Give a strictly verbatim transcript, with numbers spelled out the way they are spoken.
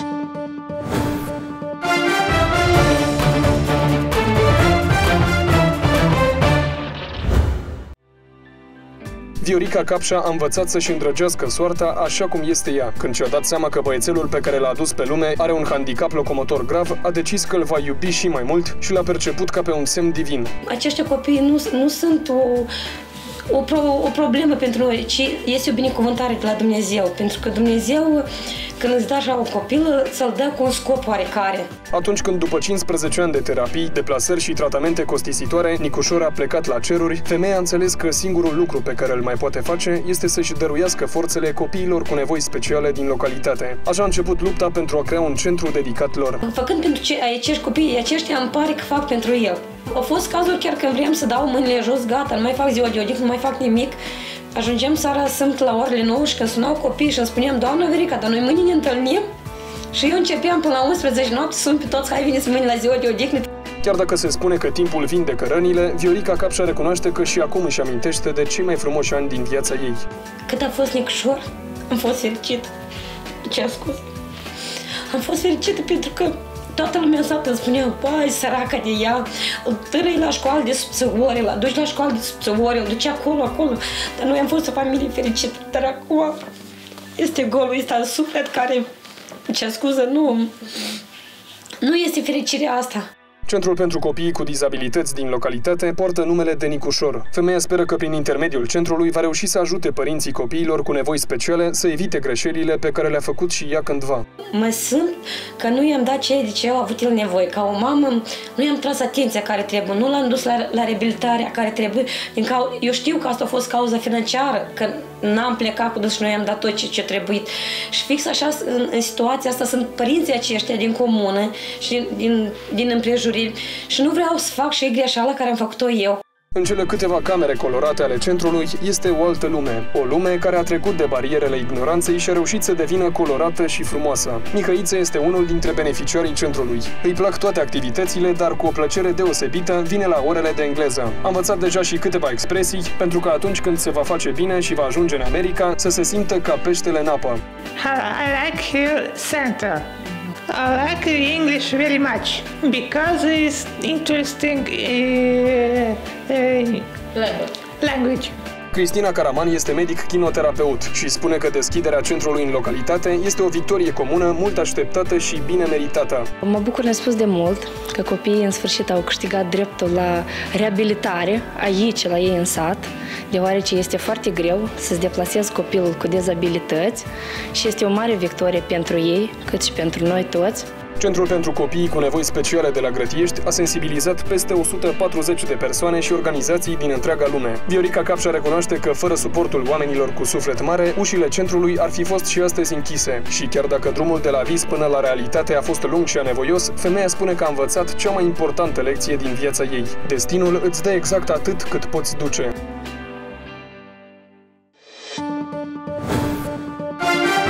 Viorica Capșa a învățat să-și îndrăgească soarta așa cum este ea. Când și-a dat seama că băiețelul pe care l-a adus pe lume are un handicap locomotor grav, a decis că îl va iubi și mai mult și l-a perceput ca pe un semn divin. Acești copii nu, nu sunt o, o, pro, o problemă pentru noi, ci este o binecuvântare de la Dumnezeu. Pentru că Dumnezeu, când îți dă așa un copil, să-l dă cu un scop oarecare. Atunci când, după cincisprezece ani de terapii, deplasări și tratamente costisitoare, Nicușor a plecat la ceruri, femeia a înțeles că singurul lucru pe care îl mai poate face este să-și dăruiască forțele copiilor cu nevoi speciale din localitate. Așa a început lupta pentru a crea un centru dedicat lor. Făcând pentru ce, acești copii, aceștia îmi pare că fac pentru el. Au fost cazuri chiar când vrem să dau mâinile jos, gata, nu mai fac ziua de odihnă, nu mai fac nimic. Ajungem seara sâmbătă la orele nouă și când sunau copiii și îmi spuneam, Doamna Viorica, dar noi mâine ne întâlnim? Și eu începeam până la unsprezece noapte, sun pe toți, hai veniți mâine la ziua de odihnă. Chiar dacă se spune că timpul vindecă rănile, Viorica Capșa recunoaște că și acum își amintește de cei mai frumoși ani din viața ei. Cât a fost Nicușor, am fost fericită. Ce scuze. Am fost fericită pentru că toată lumea în sat îmi spunea, băi, săraca de ea, îl târâi la școală de subțăori, îl aduci la școală de subțăori, îl duce acolo, acolo. Dar noi am fost o familie fericită. Dar acum este golul ăsta în suflet care, ce scuză, nu, nu este fericirea asta. Centrul pentru copiii cu dizabilități din localitate poartă numele de Nicușor. Femeia speră că prin intermediul centrului va reuși să ajute părinții copiilor cu nevoi speciale să evite greșelile pe care le-a făcut și ea cândva. Mă simt că nu i-am dat ceea de ce au avut el nevoie. Ca o mamă, nu i-am tras atenția care trebuie, nu l-am dus la, la reabilitarea care trebuie. Din cau eu știu că asta a fost cauza financiară, că n-am plecat cu dus și noi i-am dat tot ce, ce trebuit. Și fix așa, în, în situația asta, sunt părinții aceștia din comună și din, din, din împrejur. Și nu vreau să fac și ei greșeala care am făcut-o eu. În cele câteva camere colorate ale centrului este o altă lume. O lume care a trecut de barierele ignoranței și a reușit să devină colorată și frumoasă. Mihăiță este unul dintre beneficiarii centrului. Îi plac toate activitățile, dar cu o plăcere deosebită vine la orele de engleză. A învățat deja și câteva expresii, pentru că atunci când se va face bine și va ajunge în America, să se simtă ca peștele în apă. I like here center. I like English very much because it's interesting uh, uh, language. language. Cristina Caraman este medic kinoterapeut și spune că deschiderea centrului în localitate este o victorie comună, mult așteptată și bine meritată. Mă bucur nespus de mult că copiii în sfârșit au câștigat dreptul la reabilitare aici, la ei în sat, deoarece este foarte greu să-ți deplasezi copilul cu dizabilități și este o mare victorie pentru ei, cât și pentru noi toți. Centrul pentru copiii cu nevoi speciale de la Grătiești a sensibilizat peste o sută patruzeci de persoane și organizații din întreaga lume. Viorica Capșa recunoaște că fără suportul oamenilor cu suflet mare, ușile centrului ar fi fost și astăzi închise. Și chiar dacă drumul de la vis până la realitate a fost lung și anevoios, femeia spune că a învățat cea mai importantă lecție din viața ei. Destinul îți dă exact atât cât poți duce.